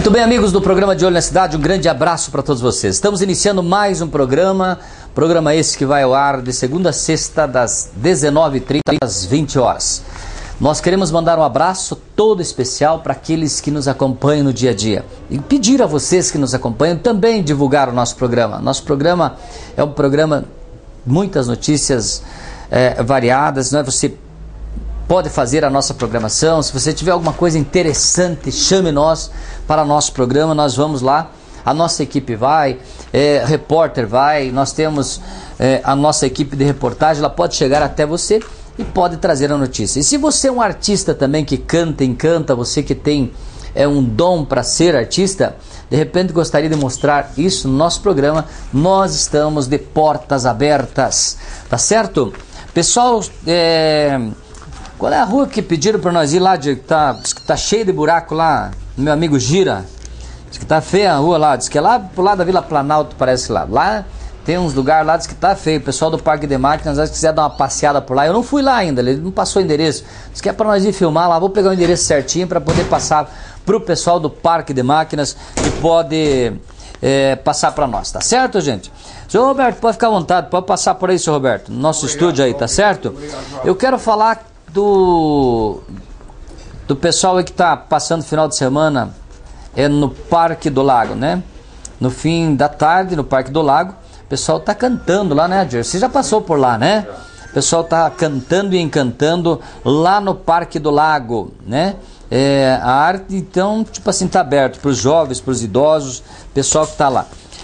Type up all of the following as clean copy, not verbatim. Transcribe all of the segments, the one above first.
Muito bem, amigos do programa De Olho na Cidade, um grande abraço para todos vocês. Estamos iniciando mais um programa esse que vai ao ar de segunda a sexta, das 19h30 às 20 horas. Nós queremos mandar um abraço todo especial para aqueles que nos acompanham no dia a dia. E pedir a vocês que nos acompanham também divulgar o nosso programa. Nosso programa é um programa, muitas notícias variadas, não é? Você pode fazer a nossa programação. Se você tiver alguma coisa interessante, chame nós para nosso programa, nós vamos lá. A nossa equipe vai, repórter vai, nós temos a nossa equipe de reportagem, ela pode chegar até você e pode trazer a notícia. E se você é um artista também que canta, encanta, você que tem um dom para ser artista, de repente gostaria de mostrar isso no nosso programa, nós estamos de portas abertas, tá certo? Pessoal, qual é a rua que pediram para nós ir lá, diz que tá cheio de buraco lá, meu amigo Gira, diz que tá feia a rua lá, diz que é lá pro lado da Vila Planalto, parece lá tem uns lugares lá, diz que tá feio, o pessoal do Parque de Máquinas, se quiser dar uma passeada por lá, eu não fui lá ainda, ele não passou o endereço, diz que é para nós ir filmar lá, vou pegar o endereço certinho para poder passar pro pessoal do Parque de Máquinas, que pode passar para nós, tá certo, gente? Senhor Roberto, pode ficar à vontade, pode passar por aí, senhor Roberto, no nosso estúdio aí, tá certo? Eu quero falar do pessoal aí que está passando o final de semana no Parque do Lago, né? No fim da tarde, no Parque do Lago, o pessoal está cantando lá, né, Jer? Você já passou por lá, né? O pessoal está cantando e encantando lá no Parque do Lago, né? A arte, então, tipo assim, está aberto para os jovens, para os idosos, pessoal que está lá.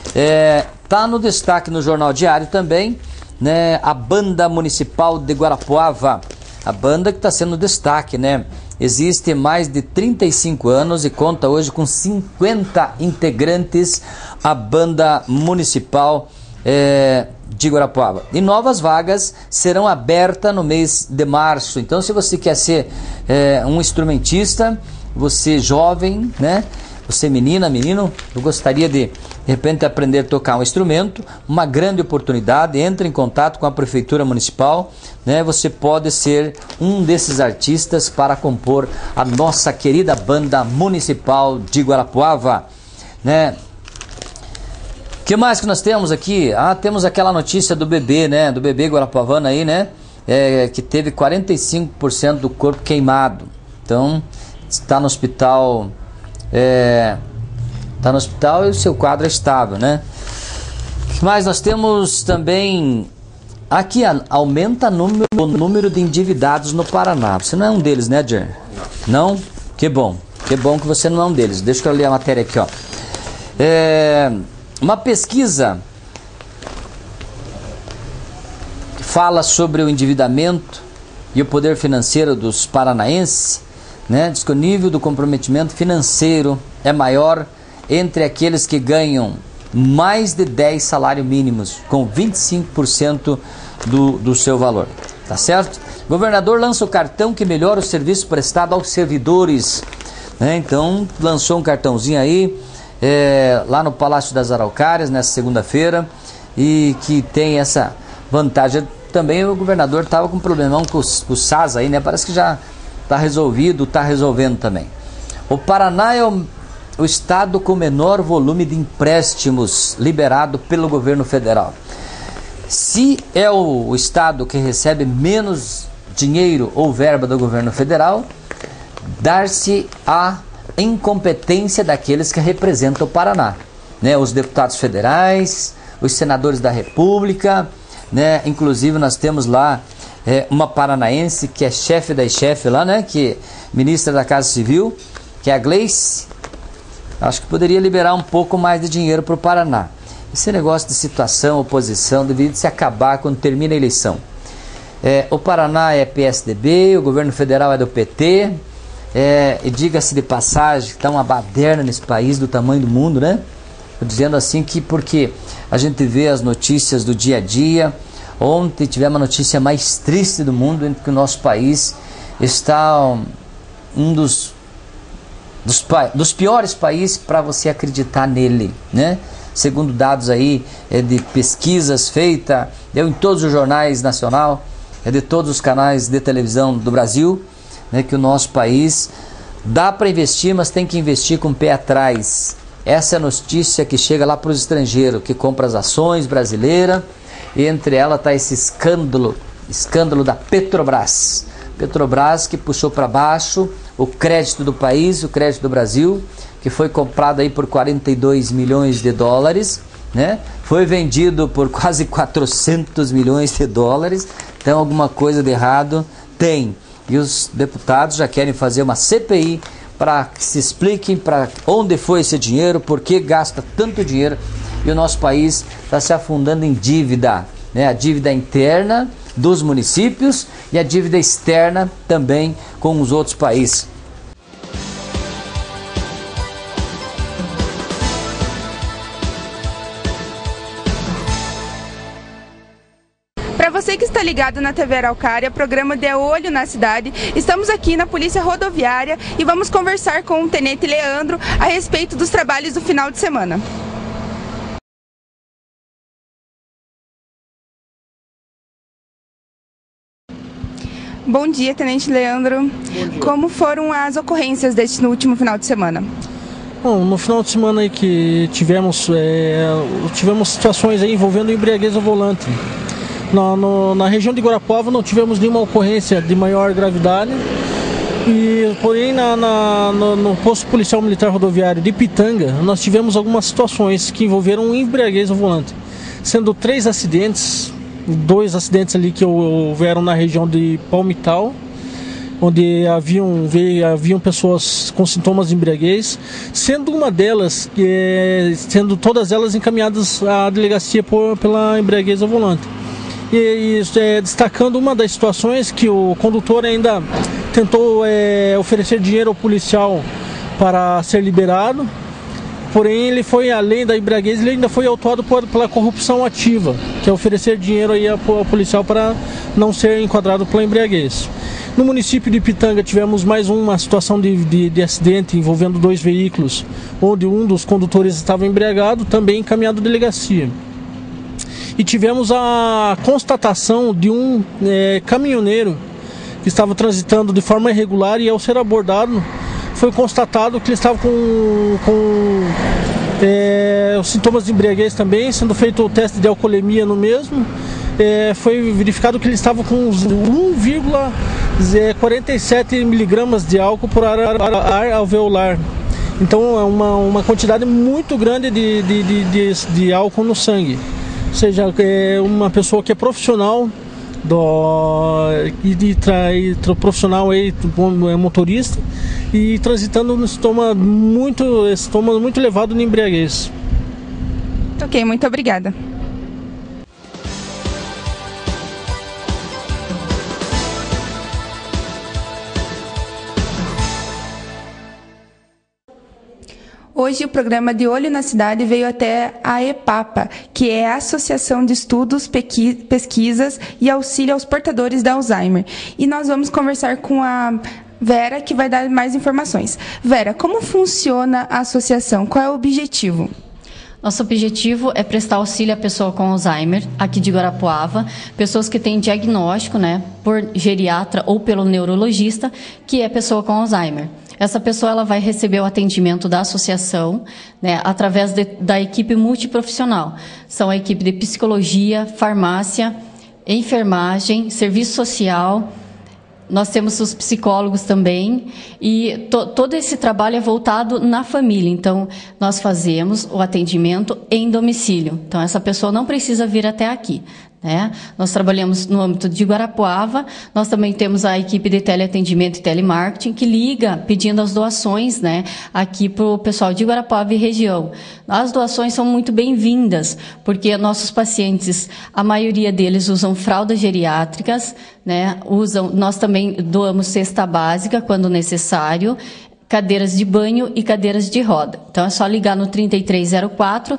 Tá no destaque no Jornal Diário também, né? A Banda Municipal de Guarapuava. A banda que está sendo destaque, né? Existe mais de 35 anos e conta hoje com 50 integrantes, a Banda Municipal de Guarapuava. E novas vagas serão abertas no mês de março. Então, se você quer ser um instrumentista, você jovem, né? Você menina, menino, eu gostaria de repente aprender a tocar um instrumento, uma grande oportunidade, entre em contato com a Prefeitura Municipal, né? Você pode ser um desses artistas para compor a nossa querida Banda Municipal de Guarapuava, né? O que mais que nós temos aqui? Temos aquela notícia do bebê, né? Do bebê guarapuavano aí, né? Que teve 45% do corpo queimado. Então, está no hospital... Está no hospital e o seu quadro é estável, né? O que mais nós temos também? Aqui aumenta o número de endividados no Paraná. Você não é um deles, né, Jer? Não? Que bom que você não é um deles. Deixa eu ler a matéria aqui, ó. Uma pesquisa fala sobre o endividamento e o poder financeiro dos paranaenses, né? Diz que o nível do comprometimento financeiro é maior entre aqueles que ganham mais de 10 salários mínimos, com 25% do seu valor, tá certo? O governador lança o cartão que melhora o serviço prestado aos servidores, né? Então lançou um cartãozinho aí lá no Palácio das Araucárias nessa segunda-feira, e que tem essa vantagem. Também o governador estava com um problemão com o SAS aí, né? Parece que já está resolvido, está resolvendo também. O Paraná é o estado com menor volume de empréstimos liberado pelo governo federal. Se é o estado que recebe menos dinheiro ou verba do governo federal, dar-se a incompetência daqueles que representam o Paraná, né? Os deputados federais, os senadores da República, né? Inclusive nós temos lá uma paranaense que é chefe das chefes lá, né? Que é ministra da Casa Civil, que é a Gleice. Acho que poderia liberar um pouco mais de dinheiro para o Paraná. Esse negócio de situação, oposição, deveria se acabar quando termina a eleição. O Paraná é PSDB, o governo federal é do PT, e diga-se de passagem, está uma baderna nesse país do tamanho do mundo, né? Estou dizendo assim que porque a gente vê as notícias do dia a dia. Ontem tivemos a notícia mais triste do mundo, em que o nosso país está um dos piores países para você acreditar nele, né? Segundo dados aí de pesquisas feitas em todos os jornais nacionais, de todos os canais de televisão do Brasil, né, que o nosso país Dá para investir, mas tem que investir com o pé atrás. Essa é a notícia que chega lá para os estrangeiros, que compram as ações brasileiras, e entre elas está esse escândalo da Petrobras. Petrobras que puxou para baixo o crédito do país, o crédito do Brasil, que foi comprado aí por 42 milhões de dólares, né? Foi vendido por quase 400 milhões de dólares. Então alguma coisa de errado tem. E os deputados já querem fazer uma CPI para que se expliquem para onde foi esse dinheiro, por que gasta tanto dinheiro. E o nosso país está se afundando em dívida, né? A dívida interna dos municípios e a dívida externa também com os outros países. Para você que está ligado na TV Araucária, programa De Olho na Cidade, estamos aqui na Polícia Rodoviária e vamos conversar com o Tenente Leandro a respeito dos trabalhos do final de semana. Bom dia, Tenente Leandro. Bom dia. Como foram as ocorrências no último final de semana? Bom, no final de semana aí que tivemos situações aí envolvendo embriaguez ao volante. Na região de Guarapuava não tivemos nenhuma ocorrência de maior gravidade, porém no posto policial militar rodoviário de Pitanga nós tivemos algumas situações que envolveram embriaguez ao volante, sendo 3 acidentes, 2 acidentes ali que houveram na região de Palmital, onde haviam pessoas com sintomas de embriaguez, sendo uma delas, sendo todas elas encaminhadas à delegacia pela embriaguez ao volante. E destacando uma das situações que o condutor ainda tentou oferecer dinheiro ao policial para ser liberado, porém ele foi além da embriaguez, ele ainda foi autuado pela corrupção ativa, que é oferecer dinheiro aí ao policial para não ser enquadrado pela embriaguez. No município de Pitanga tivemos mais uma situação de acidente envolvendo 2 veículos, onde um dos condutores estava embriagado, também encaminhado à delegacia. E tivemos a constatação de um caminhoneiro que estava transitando de forma irregular e ao ser abordado foi constatado que ele estava com os sintomas de embriaguez também, sendo feito o teste de alcoolemia no mesmo. Foi verificado que ele estava com 1,47 miligramas de álcool por ar alveolar. Então é uma quantidade muito grande de álcool no sangue. Ou seja, é uma pessoa que é profissional, profissional aí, motorista, e transitando no estômago muito elevado de embriaguez. Ok, muito obrigada. Hoje o programa De Olho na Cidade veio até a EPAPA, que é a Associação de Estudos, Pesquisas e Auxílio aos Portadores da Alzheimer. E nós vamos conversar com a Vera, que vai dar mais informações. Vera, como funciona a associação? Qual é o objetivo? Nosso objetivo é prestar auxílio à pessoa com Alzheimer, aqui de Guarapuava, pessoas que têm diagnóstico, por geriatra ou pelo neurologista, que é pessoa com Alzheimer. Essa pessoa ela vai receber o atendimento da associação, através da equipe multiprofissional. São a equipe de psicologia, farmácia, enfermagem, serviço social. Nós temos os psicólogos também, e todo esse trabalho é voltado na família. Então, nós fazemos o atendimento em domicílio. Então, essa pessoa não precisa vir até aqui. Nós trabalhamos no âmbito de Guarapuava, nós também temos a equipe de teleatendimento e telemarketing, que liga pedindo as doações aqui para o pessoal de Guarapuava e região. As doações são muito bem-vindas, porque nossos pacientes, a maioria deles usam fraldas geriátricas, nós também doamos cesta básica quando necessário, cadeiras de banho e cadeiras de roda. Então é só ligar no 3304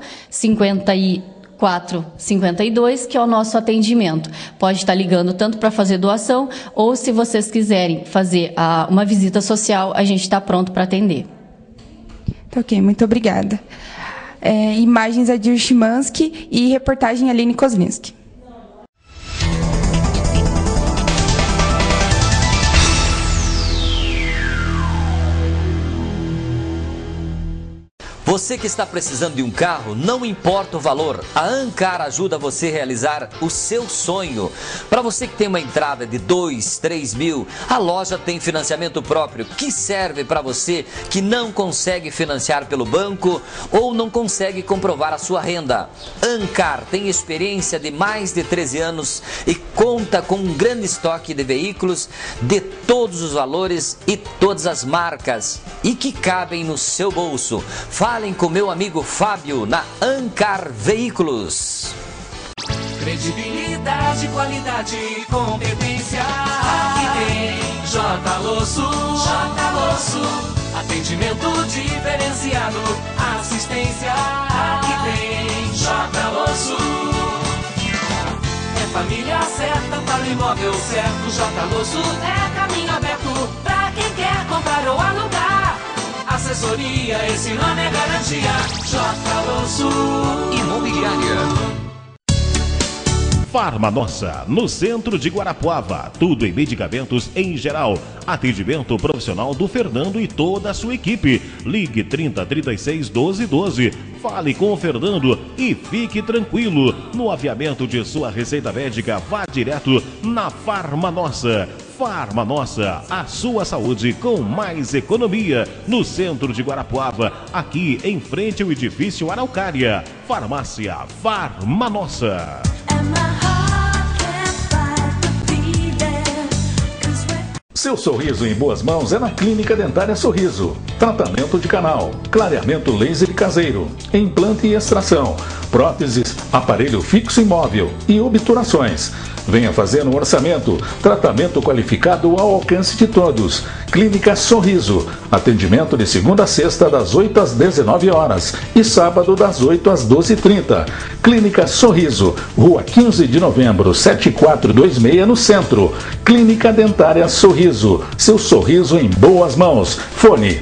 452, que é o nosso atendimento. Pode estar ligando tanto para fazer doação, ou se vocês quiserem fazer uma visita social, a gente está pronto para atender. Ok, muito obrigada. Imagens Adir Chimansky e reportagem Aline Kozlinski. Você que está precisando de um carro, não importa o valor, a Ancar ajuda você a realizar o seu sonho. Para você que tem uma entrada de 2, 3 mil, a loja tem financiamento próprio que serve para você que não consegue financiar pelo banco ou não consegue comprovar a sua renda. Ancar tem experiência de mais de 13 anos e conta com um grande estoque de veículos de todos os valores e todas as marcas e que cabem no seu bolso. Falem com meu amigo Fábio na Ancar Veículos. Credibilidade, qualidade e competência. Aqui tem J. Losso. Atendimento diferenciado, assistência. Aqui tem J. Losso. É família certa para o imóvel certo. J. Losso é caminho aberto para quem quer comprar ou alugar. Assessoria, esse nome é garantia. J. Losso Imobiliária. Farma Nossa, no centro de Guarapuava. Tudo em medicamentos em geral. Atendimento profissional do Fernando e toda a sua equipe. Ligue 30 36 12 12. Fale com o Fernando e fique tranquilo. No aviamento de sua receita médica, vá direto na Farma Nossa. Farma Nossa, a sua saúde com mais economia. No centro de Guarapuava, aqui em frente ao edifício Araucária. Farmácia Farma Nossa. Seu sorriso em boas mãos é na Clínica Dentária Sorriso. Tratamento de canal, clareamento laser caseiro, implante e extração, próteses, aparelho fixo e móvel e obturações. Venha fazer um orçamento, tratamento qualificado ao alcance de todos. Clínica Sorriso, atendimento de segunda a sexta das 8 às 19 horas e sábado das 8 às 12h30. Clínica Sorriso, Rua 15 de Novembro, 7426 no centro. Clínica Dentária Sorriso, seu sorriso em boas mãos. Fone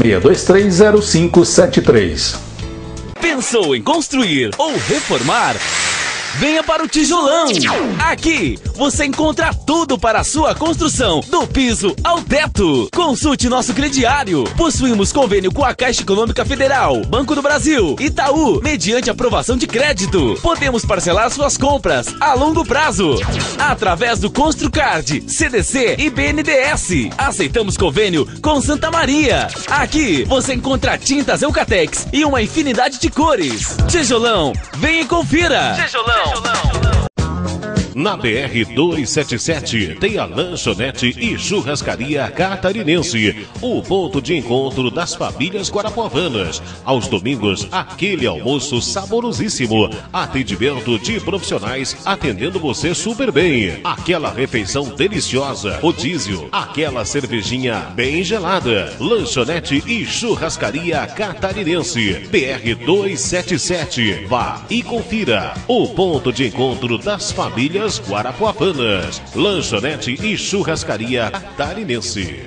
36230573. Pensou em construir ou reformar? Venha para o Tijolão! Aqui você encontra tudo para a sua construção, do piso ao teto. Consulte nosso crediário. Possuímos convênio com a Caixa Econômica Federal, Banco do Brasil, Itaú, mediante aprovação de crédito. Podemos parcelar suas compras a longo prazo, através do Construcard, CDC e BNDES. Aceitamos convênio com Santa Maria. Aqui você encontra tintas Eucatex e uma infinidade de cores. Tijolão, venha e confira! Tijolão. Na BR-277 tem a lanchonete e churrascaria catarinense, o ponto de encontro das famílias guarapuavanas. Aos domingos, aquele almoço saborosíssimo, atendimento de profissionais atendendo você super bem, aquela refeição deliciosa, rodízio, aquela cervejinha bem gelada. Lanchonete e churrascaria catarinense, BR-277. Vá e confira o ponto de encontro das famílias guarapuavanas. Lanchonete e churrascaria catarinense.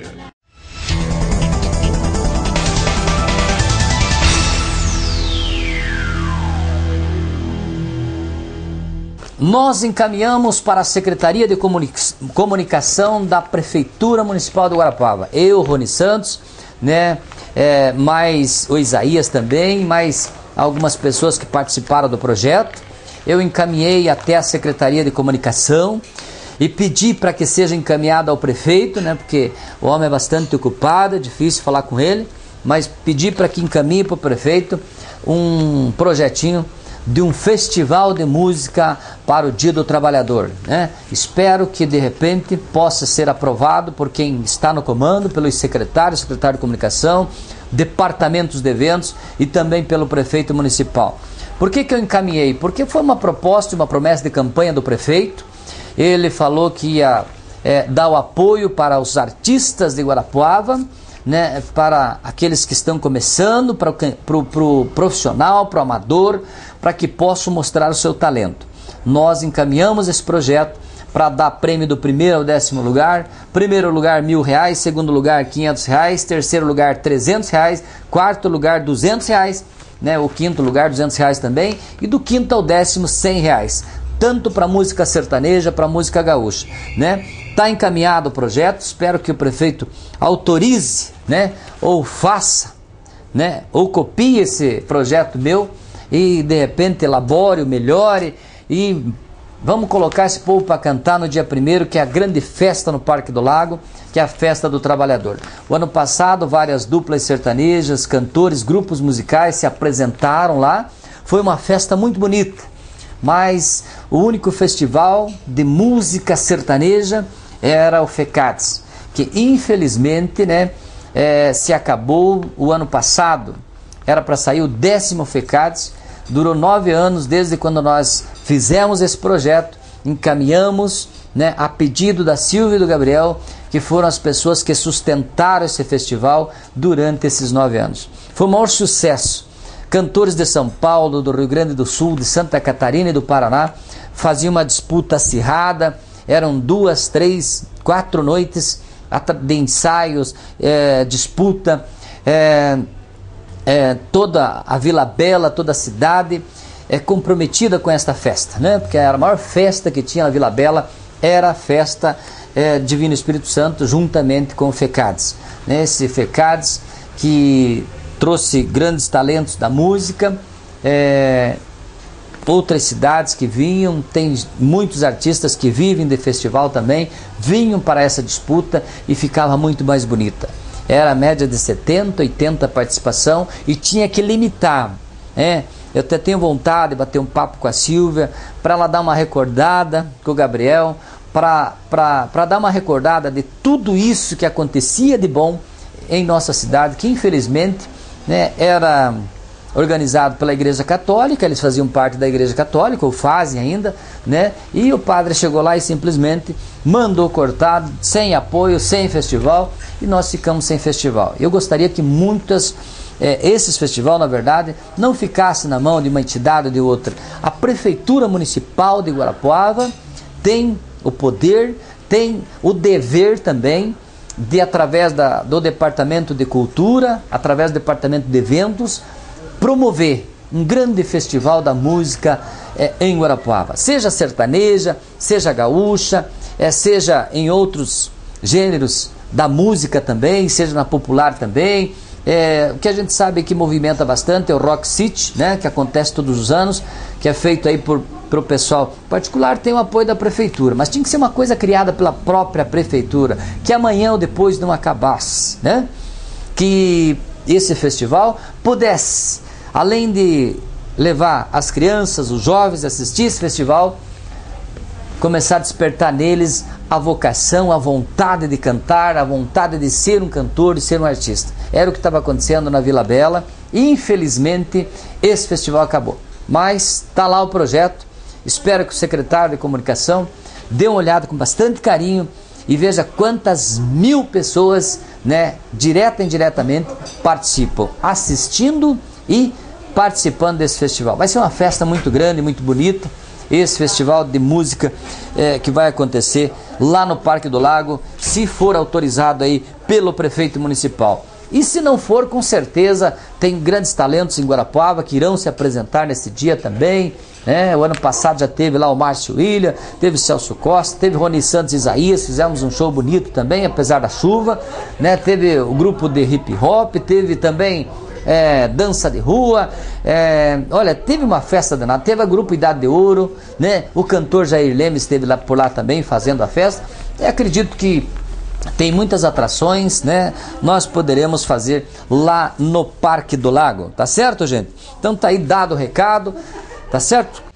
Nós encaminhamos para a Secretaria de Comunicação da Prefeitura Municipal de Guarapuava. Eu, Rony Santos, né, mais o Isaías também, mais algumas pessoas que participaram do projeto. Eu encaminhei até a Secretaria de Comunicação e pedi para que seja encaminhado ao prefeito, né, porque o homem é bastante ocupado, é difícil falar com ele, mas pedi para que encaminhe para o prefeito um projetinho de um festival de música para o Dia do Trabalhador, né? Espero que de repente possa ser aprovado por quem está no comando, pelos secretários, secretário de Comunicação, departamentos de eventos e também pelo prefeito municipal. Por que eu encaminhei? Porque foi uma proposta e uma promessa de campanha do prefeito. Ele falou que ia dar o apoio para os artistas de Guarapuava, né, para aqueles que estão começando, para o profissional, para o amador, para que possam mostrar o seu talento. Nós encaminhamos esse projeto para dar prêmio do primeiro ao 10º lugar. Primeiro lugar R$1.000, segundo lugar R$500, terceiro lugar R$300, quarto lugar R$200, né, o quinto lugar R$200 também, e do quinto ao 10º R$100, tanto para música sertaneja, para música gaúcha, né? Está encaminhado o projeto, espero que o prefeito autorize, né, ou faça, né? Ou copie esse projeto meu e de repente elabore, melhore e vamos colocar esse povo para cantar no dia 1º, que é a grande festa no Parque do Lago, que é a festa do trabalhador. O ano passado, várias duplas sertanejas, cantores, grupos musicais se apresentaram lá. Foi uma festa muito bonita, mas o único festival de música sertaneja era o FECADS, que infelizmente, né, se acabou o ano passado. Era para sair o 10º FECADS, durou 9 anos desde quando nós fizemos esse projeto, encaminhamos, né, a pedido da Silvia e do Gabriel, que foram as pessoas que sustentaram esse festival durante esses 9 anos. Foi o maior sucesso. Cantores de São Paulo, do Rio Grande do Sul, de Santa Catarina e do Paraná faziam uma disputa acirrada. Eram 2, 3, 4 noites de ensaios, disputa, toda a Vila Bela, toda a cidade comprometida com esta festa, né? Porque era a maior festa que tinha na Vila Bela, era a festa Divino Espírito Santo, juntamente com o FECADS, né? Esse FECADS que trouxe grandes talentos da música, outras cidades que vinham, tem muitos artistas que vivem de festival também, vinham para essa disputa e ficava muito mais bonita. Era a média de 70, 80 participação e tinha que limitar, Eu até tenho vontade de bater um papo com a Silvia, para ela dar uma recordada com o Gabriel, para dar uma recordada de tudo isso que acontecia de bom em nossa cidade, que infelizmente, né, era organizado pela Igreja Católica. Eles faziam parte da Igreja Católica, ou fazem ainda, né? E o padre chegou lá e simplesmente mandou cortar, sem apoio, sem festival, e nós ficamos sem festival. Eu gostaria que esses festivais, na verdade, não ficassem na mão de uma entidade ou de outra. A Prefeitura Municipal de Guarapuava tem o poder, tem o dever também de, através do Departamento de Cultura, através do Departamento de Eventos, promover um grande festival da música em Guarapuava, seja sertaneja, seja gaúcha, seja em outros gêneros da música também, seja na popular também. O que a gente sabe que movimenta bastante é o Rock City, né, que acontece todos os anos, que é feito aí pro pessoal particular, tem o apoio da prefeitura, mas tinha que ser uma coisa criada pela própria prefeitura, que amanhã ou depois não acabasse, né? Que esse festival pudesse, além de levar as crianças, os jovens a assistir esse festival, começar a despertar neles a vocação, a vontade de cantar, a vontade de ser um cantor, de ser um artista. Era o que estava acontecendo na Vila Bela. Infelizmente, esse festival acabou. Mas está lá o projeto. Espero que o secretário de Comunicação dê uma olhada com bastante carinho e veja quantas 1000 pessoas, né, direta e indiretamente, participam, assistindo e participando desse festival. Vai ser uma festa muito grande, muito bonita. Esse festival de música que vai acontecer lá no Parque do Lago, se for autorizado aí pelo prefeito municipal. E se não for, com certeza tem grandes talentos em Guarapuava que irão se apresentar nesse dia também, né? O ano passado já teve lá o Márcio Ilha, teve o Celso Costa, teve Rony Santos e Isaías, fizemos um show bonito também, apesar da chuva, né? Teve o grupo de hip hop, teve também dança de rua, olha, teve uma festa danada, teve o grupo Idade de Ouro, né? O cantor Jair Lemes esteve lá por lá também fazendo a festa. Eu acredito que tem muitas atrações, né? Nós poderemos fazer lá no Parque do Lago, tá certo, gente? Então tá aí dado o recado, tá certo?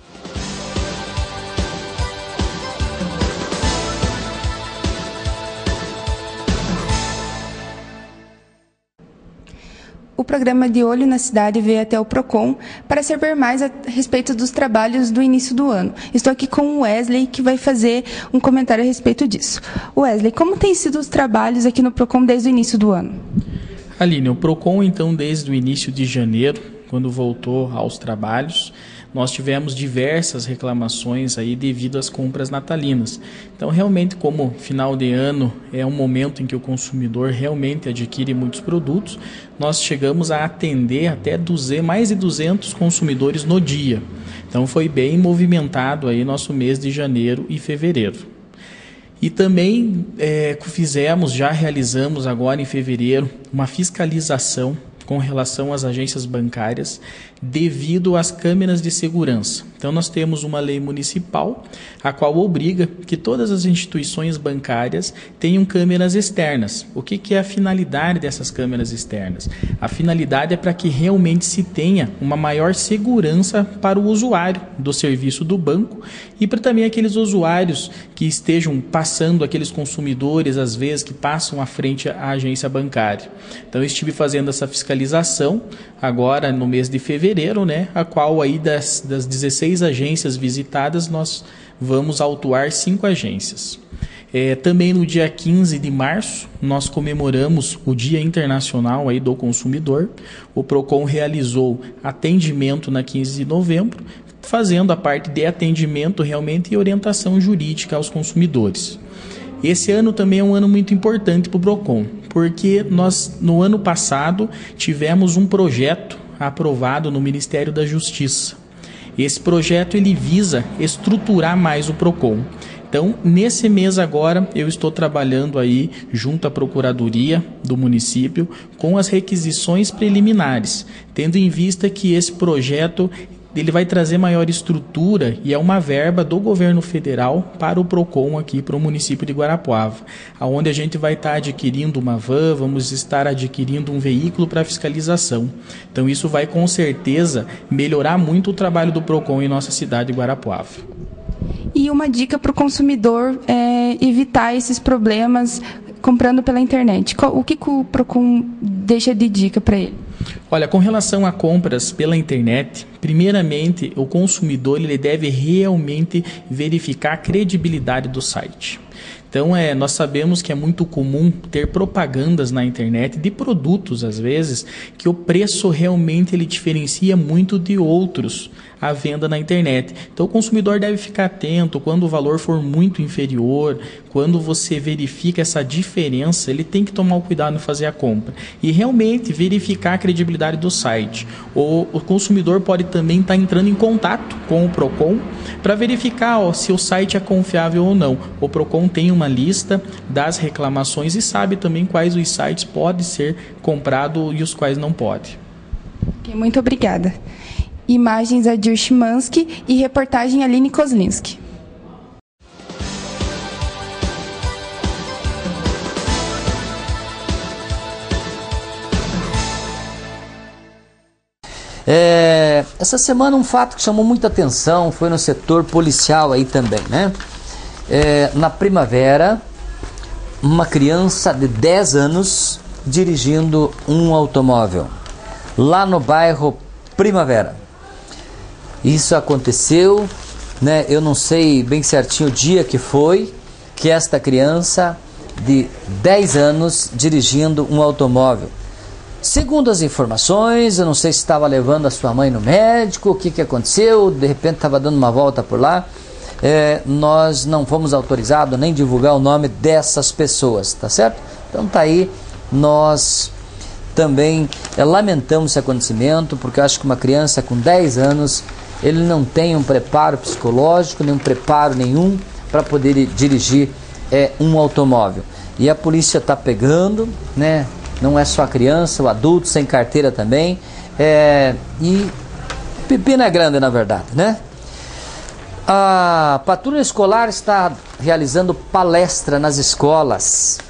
O programa De Olho na Cidade veio até o PROCON para saber mais a respeito dos trabalhos do início do ano. Estou aqui com o Wesley, que vai fazer um comentário a respeito disso. Wesley, como têm sido os trabalhos aqui no PROCON desde o início do ano? Aline, o PROCON, então, desde o início de janeiro, quando voltou aos trabalhos, nós tivemos diversas reclamações aí devido às compras natalinas. Então, realmente, como final de ano é um momento em que o consumidor realmente adquire muitos produtos, nós chegamos a atender até mais de 200 consumidores no dia. Então, foi bem movimentado aí nosso mês de janeiro e fevereiro. E também já realizamos agora em fevereiro uma fiscalização com relação às agências bancárias devido às câmeras de segurança. Então nós temos uma lei municipal a qual obriga que todas as instituições bancárias tenham câmeras externas. O que é a finalidade dessas câmeras externas? A finalidade é para que realmente se tenha uma maior segurança para o usuário do serviço do banco e para também aqueles usuários que estejam passando, aqueles consumidores às vezes que passam à frente à agência bancária. Então eu estive fazendo essa fiscalização agora no mês de fevereiro, né, a qual aí das 16 agências visitadas nós vamos autuar 5 agências. Também no dia 15 de março, nós comemoramos o Dia Internacional aí do Consumidor. O PROCON realizou atendimento na 15 de novembro, fazendo a parte de atendimento realmente e orientação jurídica aos consumidores. Esse ano também é um ano muito importante para o PROCON, porque nós, no ano passado, tivemos um projeto aprovado no Ministério da Justiça. Esse projeto ele visa estruturar mais o PROCON. Então, nesse mês agora, eu estou trabalhando aí junto à Procuradoria do município com as requisições preliminares, tendo em vista que esse projeto ele vai trazer maior estrutura e é uma verba do governo federal para o PROCON aqui para o município de Guarapuava, onde a gente vai estar adquirindo uma van, vamos estar adquirindo um veículo para fiscalização. Então isso vai com certeza melhorar muito o trabalho do PROCON em nossa cidade de Guarapuava. E uma dica para o consumidor evitar esses problemas comprando pela internet. O que o PROCON deixa de dica para ele? Olha, com relação a compras pela internet, primeiramente o consumidor ele deve realmente verificar a credibilidade do site. Então, nós sabemos que é muito comum ter propagandas na internet de produtos, às vezes, que o preço realmente ele diferencia muito de outros à venda na internet. Então, o consumidor deve ficar atento quando o valor for muito inferior, quando você verifica essa diferença, ele tem que tomar o cuidado em fazer a compra. E realmente verificar a credibilidade do site. O consumidor pode também estar entrando em contato com o PROCON para verificar se o site é confiável ou não. O PROCON tem uma lista das reclamações e sabe também quais os sites podem ser comprados e os quais não pode. Okay, muito obrigada. Imagens Adir Chimansky e reportagem Aline Kozlinski. Essa semana um fato que chamou muita atenção foi no setor policial aí também, né? Na Primavera, uma criança de 10 anos dirigindo um automóvel lá no bairro Primavera. Isso aconteceu, né? Eu não sei bem certinho o dia que foi que esta criança de 10 anos dirigindo um automóvel. Segundo as informações, eu não sei se estava levando a sua mãe no médico, o que aconteceu, de repente estava dando uma volta por lá. Nós não fomos autorizados nem divulgar o nome dessas pessoas, tá certo? Então tá aí, nós também lamentamos esse acontecimento, porque eu acho que uma criança com 10 anos, ele não tem um preparo psicológico, nem um preparo nenhum para poder dirigir um automóvel. E a polícia está pegando, né? Não é só a criança, o adulto sem carteira também. E pepino é grande, na verdade, né? A patrulha escolar está realizando palestra nas escolas.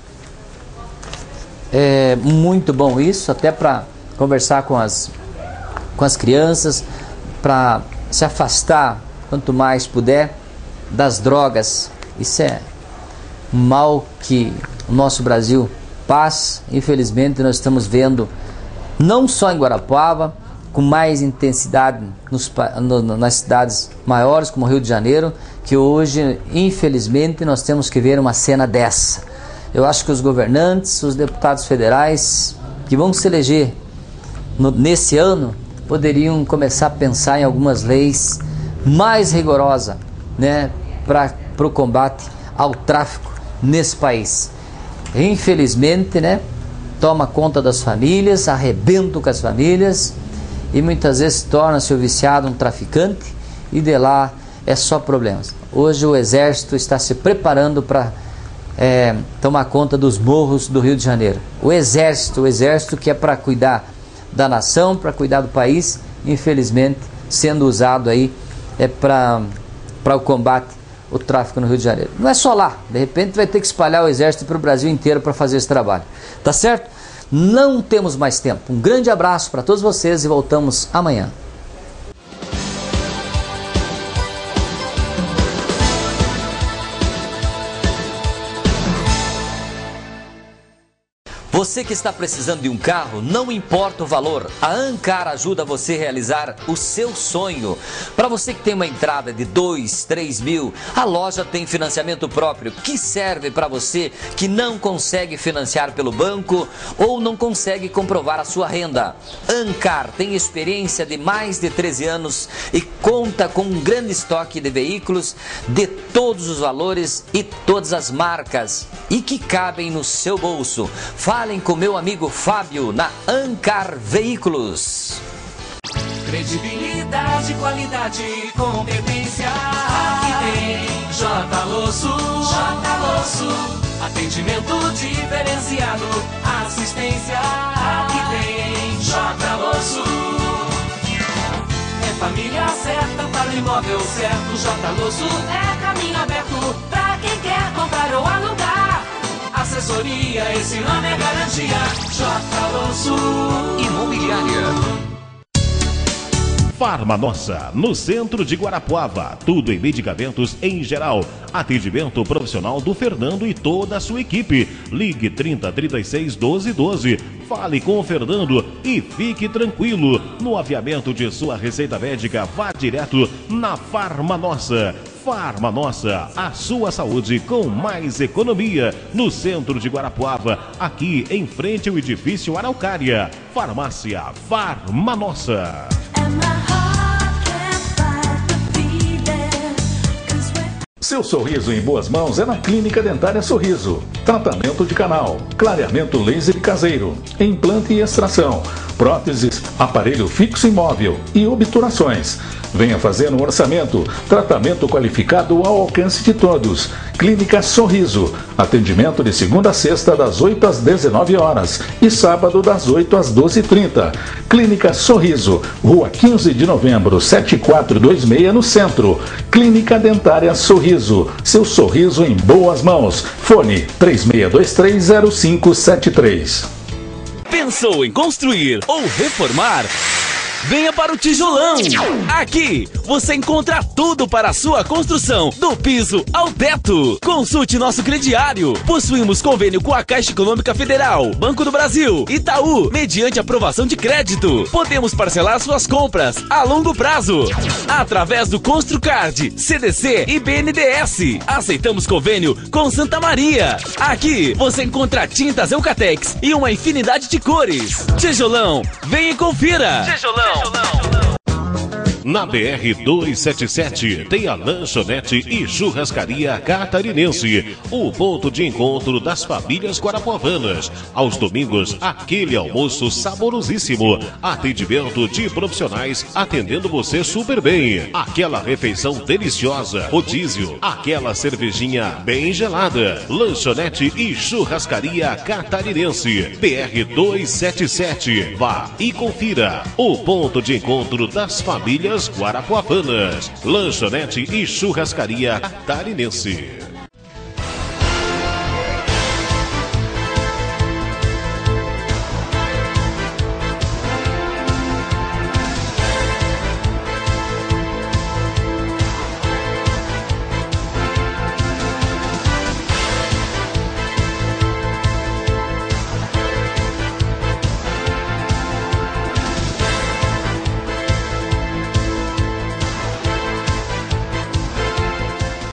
É muito bom isso, até para conversar com as crianças, para se afastar quanto mais puder das drogas. Isso é um mal que o nosso Brasil passa. Infelizmente nós estamos vendo, não só em Guarapuava, com mais intensidade nas cidades maiores como Rio de Janeiro, que hoje infelizmente nós temos que ver uma cena dessa. Eu acho que os governantes, os deputados federais que vão se eleger nesse ano poderiam começar a pensar em algumas leis mais rigorosas, né, para o combate ao tráfico nesse país. Infelizmente, né, toma conta das famílias, arrebenta com as famílias e muitas vezes torna-se o viciado um traficante e de lá é só problemas. Hoje o Exército está se preparando para tomar conta dos morros do Rio de Janeiro. O Exército que é para cuidar da nação, para cuidar do país, infelizmente sendo usado aí para o combate ao tráfico no Rio de Janeiro. Não é só lá, de repente vai ter que espalhar o exército para o Brasil inteiro para fazer esse trabalho. Tá certo? Não temos mais tempo. Um grande abraço para todos vocês e voltamos amanhã. Você que está precisando de um carro, não importa o valor, a Ancar ajuda você a realizar o seu sonho. Para você que tem uma entrada de 2, 3 mil, a loja tem financiamento próprio que serve para você que não consegue financiar pelo banco ou não consegue comprovar a sua renda. Ancar tem experiência de mais de 13 anos e conta com um grande estoque de veículos de todos os valores e todas as marcas e que cabem no seu bolso. Falem com meu amigo Fábio na Ancar Veículos. Credibilidade, qualidade e competência. Aqui tem J. Losso. Atendimento diferenciado, assistência. Aqui tem J. Losso. É família certa para o imóvel certo. J. Losso é caminho aberto para quem quer comprar ou alugar. Assessoria, esse nome é garantia. J. Losso Imobiliária. Farma Nossa, no centro de Guarapuava. Tudo em medicamentos em geral. Atendimento profissional do Fernando e toda a sua equipe. Ligue 30 36 12 12. Fale com o Fernando e fique tranquilo. No aviamento de sua receita médica, vá direto na Farma Nossa. Farma Nossa, a sua saúde com mais economia. No centro de Guarapuava, aqui em frente ao edifício Araucária. Farmácia Farma Nossa. Seu sorriso em boas mãos é na Clínica Dentária Sorriso. Tratamento de canal, clareamento laser caseiro, implante e extração, próteses, aparelho fixo e móvel e obturações. Venha fazer no orçamento. Tratamento qualificado ao alcance de todos. Clínica Sorriso. Atendimento de segunda a sexta das 8 às 19 horas e sábado das 8 às 12h30. Clínica Sorriso. Rua 15 de novembro, 7426 no centro. Clínica Dentária Sorriso. Seu sorriso em boas mãos. Fone 36230573. Pensou em construir ou reformar? Venha para o Tijolão! Aqui você encontra tudo para a sua construção, do piso ao teto. Consulte nosso crediário. Possuímos convênio com a Caixa Econômica Federal, Banco do Brasil, Itaú, mediante aprovação de crédito. Podemos parcelar suas compras a longo prazo, através do Construcard, CDC e BNDES. Aceitamos convênio com Santa Maria. Aqui você encontra tintas Eucatex e uma infinidade de cores. Tijolão, venha e confira! Tijolão. Na BR-277 tem a lanchonete e churrascaria catarinense, o ponto de encontro das famílias guarapuavanas. Aos domingos, aquele almoço saborosíssimo, atendimento de profissionais atendendo você super bem, aquela refeição deliciosa, rodízio, aquela cervejinha bem gelada. Lanchonete e churrascaria catarinense, BR-277. Vá e confira o ponto de encontro das famílias guarapuavanas. Lanchonete e churrascaria catarinense.